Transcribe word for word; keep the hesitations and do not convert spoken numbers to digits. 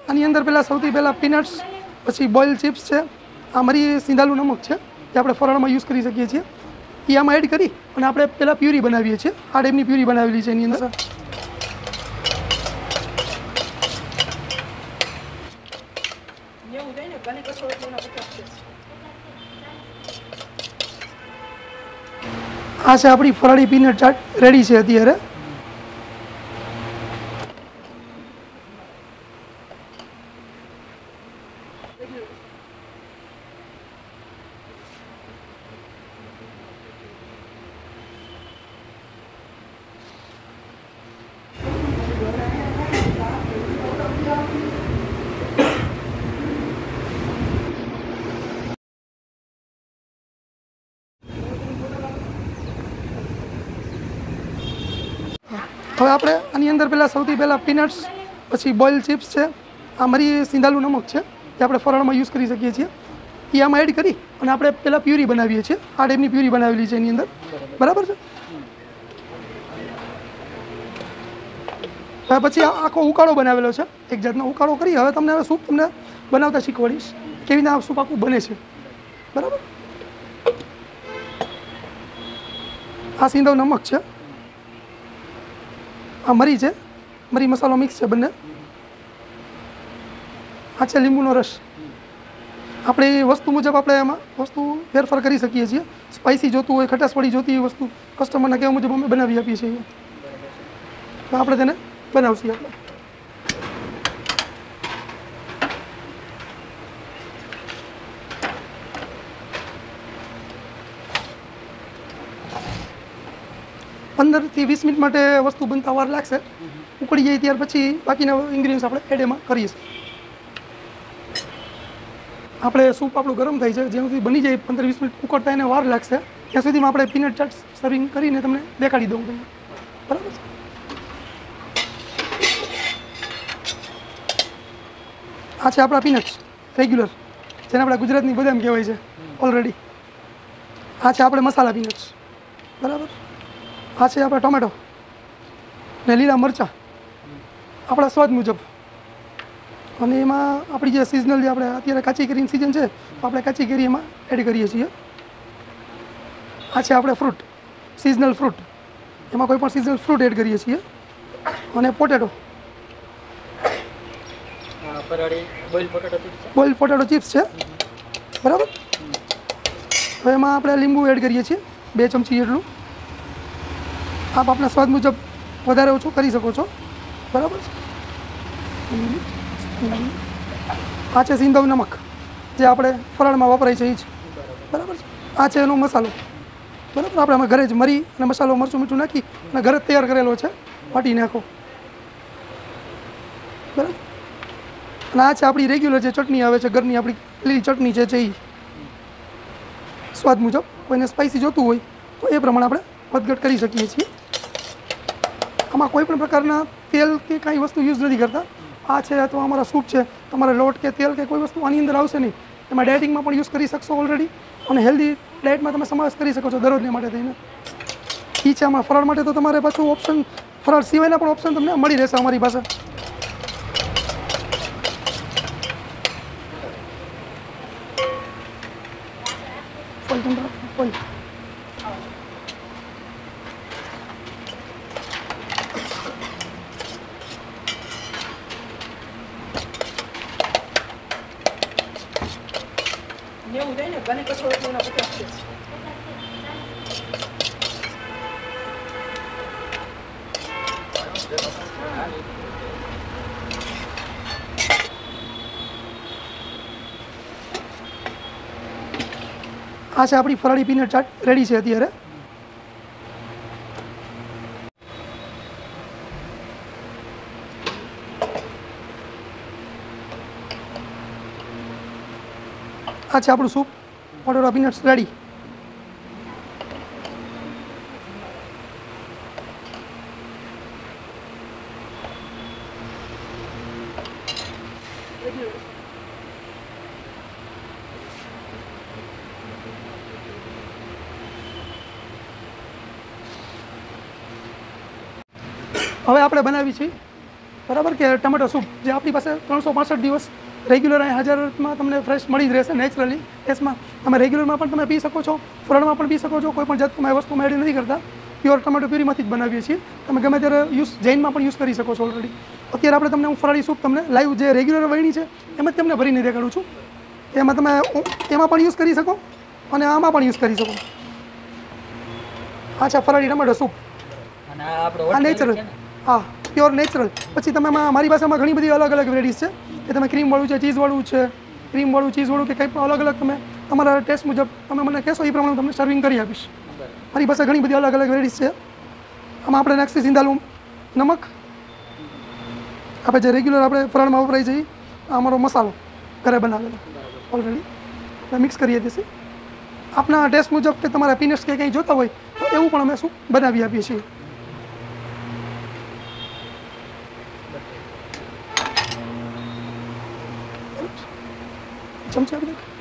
આની અંદર પહેલાં સૌથી પહેલાં પીનટ્સ, પછી બોઇલ ચિપ્સ છે, આ મરી સિંધાલું નમક છે જે આપણે ફરાળમાં યુઝ કરી શકીએ છીએ, એ આમાં એડ કરી અને આપણે પહેલાં પ્યુરી બનાવીએ છીએ. આ ટાઈપની પ્યુરી બનાવેલી છે એની અંદર. આ છે આપણી ફરાળી પીનટ ચાટ રેડી છે અત્યારે. હવે આપણે આની અંદર પહેલાં સૌથી પહેલાં પીનટ્સ, પછી બોઇલ ચિપ્સ છે, આ મરી સિંધાલું નમક છે જે આપણે ફરાળમાં યુઝ કરી શકીએ છીએ, એ આમાં એડ કરી અને આપણે પહેલાં પ્યુરી બનાવીએ છીએ. આ ટાઈપની પ્યુરી બનાવેલી છે એની અંદર. બરાબર છે. હવે પછી આખો ઉકાળો બનાવેલો છે, એક જાતનો ઉકાળો કરી. હવે તમને હવે સૂપ તમને બનાવતા શીખવાડીશ કેવી રીતે આ સૂપ આખું બને છે. બરાબર. આ સિંધવ નમક છે, આ મરી છે, મરી મસાલો મિક્સ છે બંને. આ છે લીંબુનો રસ. આપણે એ વસ્તુ મુજબ આપણે એમાં વસ્તુ ફેરફાર કરી શકીએ છીએ. સ્પાઇસી જોતું હોય, ખટાશવાળી જોતી હોય વસ્તુ કસ્ટમરના કહેવા મુજબ અમે બનાવી આપીએ છીએ. તો આપણે તેને બનાવશું. આપણે પંદરથી વીસ મિનિટ માટે વસ્તુ બનતા વાર લાગશે. ઉકળી જાય ત્યાર પછી બાકીના ઇન્ગ્રીડિયન્ટ્સ આપણે એડ એમાં કરીએ છીએ. આપણે સૂપ આપણું ગરમ થાય છે, જ્યાં સુધી બની જાય પંદર વીસ મિનિટ ઉકળતા એને વાર લાગશે, ત્યાં સુધીમાં આપણે પીનટ ચાટ સર્વિંગ કરીને તમને દેખાડી દઉં તમને. બરાબર. આ છે આપણા પીનટ્સ રેગ્યુલર, જેને આપણે ગુજરાતની બદામ કહેવાય છે ઓલરેડી. આ છે આપણે મસાલા પીનટ્સ. બરાબર. આ છે આપણા ટોમેટો ને લીલા મરચાં આપણા સ્વાદ મુજબ. અને એમાં આપણી જે સિઝનલ જે આપણે અત્યારે કાચી કેરીની સિઝન છે તો આપણે કાચી કેરી એમાં એડ કરીએ છીએ. આ છે આપણે ફ્રૂટ, સિઝનલ ફ્રૂટ, એમાં કોઈ પણ સિઝનલ ફ્રૂટ એડ કરીએ છીએ. અને પોટેટો, બોઇલ પોટેટો ચિપ્સ છે. બરાબર. હવે એમાં આપણે લીંબુ એડ કરીએ છીએ બે ચમચી જેટલું. આપ આપણા સ્વાદ મુજબ વધારે ઓછું કરી શકો છો. બરાબર. આ છે સિંધવ નમક જે આપણે ફરાળમાં વપરાય છે એ જ. બરાબર છે. આ છે એનો મસાલો. બરાબર. આપણે આમાં ઘરે જ મરી અને મસાલો મરચું મીઠું નાખી અને ઘરે જ તૈયાર કરેલો છે, વાટી નાખો. બરાબર. અને આ છે આપણી રેગ્યુલર જે ચટણી આવે છે ઘરની, આપણી લીલી ચટણી છે છે એ સ્વાદ મુજબ. કોઈને સ્પાઇસી જોતું હોય તો એ પ્રમાણે આપણે વધઘટ કરી શકીએ છીએ. આમાં કોઈ પણ પ્રકારના તેલ કે કાંઈ વસ્તુ યુઝ નથી કરતા. આ છે અથવા અમારા સૂપ છે, તમારે લોટ કે તેલ કે કોઈ વસ્તુ આની અંદર આવશે નહીં. એમાં ડાયટિંગમાં પણ યુઝ કરી શકશો ઓલરેડી, અને હેલ્ધી ડાયટમાં તમે સમાવેશ કરી શકો છો દરરોજને માટે થઈને. એ છે આમાં ફરાળ માટે તો તમારે પાછું ઓપ્શન, ફરાળ સિવાયના પણ ઓપ્શન તમને મળી રહેશે અમારી પાસે. આ છે આપણી ફરાળી પીનટ ચાટ રેડી છે અત્યારે. આ છે આપણું સૂપ પોટેટો પીનટ્સ રેડી. હવે આપણે બનાવી છીએ બરાબર કે ટમેટો સૂપ જે આપણી પાસે ત્રણસો પાંસઠ દિવસ રેગ્યુલર અહીં હજારમાં તમને ફ્રેશ મળી જ રહેશે નેચરલી ટેસ્ટમાં. તમે રેગ્યુલરમાં પણ તમે પી શકો છો, ફરાળમાં પણ પી શકો છો, કોઈ પણ જાતમાં એ વસ્તુમાં એડ નથી કરતા. પ્યોર ટમેટો પ્યુરીમાંથી જ બનાવીએ છીએ. તમે ગમે ત્યારે યુઝ જૈનમાં પણ યુઝ કરી શકો છો ઓલરેડી. અત્યારે આપણે તમને હું ફરાળી સૂપ તમને લાઈવ જે રેગ્યુલર વહેણી છે એમ જ તમને ભરીને દેખાડું છું. એમાં તમે એમાં પણ યુઝ કરી શકો અને આમાં પણ યુઝ કરી શકો. હા છે ફરાળી ટમેટો સૂપ, આ નેચરલ, હા પ્યોર નેચરલ. પછી તમે મારી પાસેમાં ઘણી બધી અલગ અલગ વેરાયટીઝ છે કે તમે ક્રીમવાળું છે, ચીઝવાળું છે, ક્રીમવાળું ચીઝવાળું કે કંઈ પણ અલગ અલગ તમે તમારા ટેસ્ટ મુજબ તમે મને કહેશો એ પ્રમાણે તમને સર્વિંગ કરી આપીશ. મારી પાસે ઘણી બધી અલગ અલગ વેરાયટીઝ છે. આમાં આપણે નાખીએ સિંધાલું નમક, આપણે જે રેગ્યુલર આપણે ફરાળમાં વપરાય છે એ અમારો મસાલો ઘરે બનાવેલો ઓલરેડી આપણે મિક્સ કરીએ છીએ. આપના ટેસ્ટ મુજબ કે તમારા પીનટ્સ કે કંઈ જોતા હોય તો એવું પણ અમે શું બનાવી આપીએ છીએ. ચમચા બધા